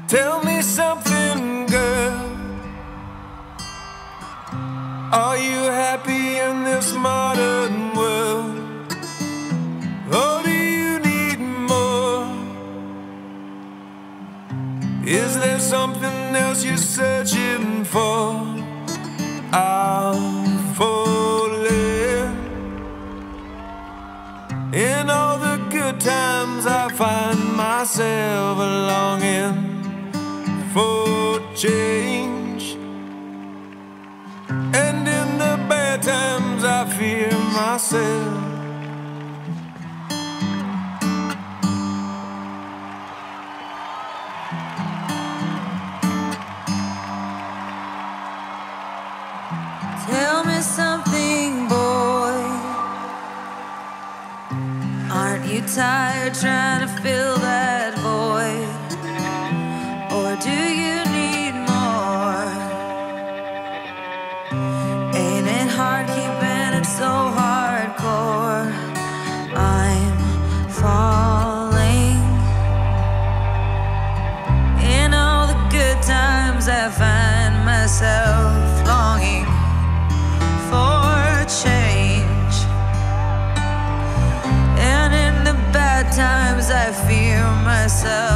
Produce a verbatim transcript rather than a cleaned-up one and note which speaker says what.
Speaker 1: Tell me something, girl. Are you happy in this modern world? Or do you need more? Is there something else you're searching for? I'm falling. In all the good times I find myself longing for change, and in the bad times I fear myself.
Speaker 2: Tell me something, boy. Aren't you tired trying to fill that void? Or do you need more? Ain't it hard keeping it so hardcore? I'm falling. In all the good times I find myself longing for change, and in the bad times I fear myself.